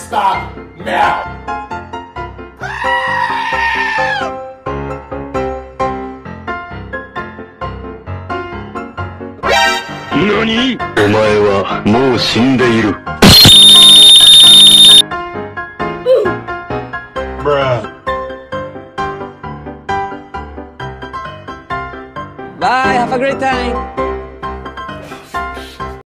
stop now! NANI?! お前はもう死んでいる。 Bye, have a great time!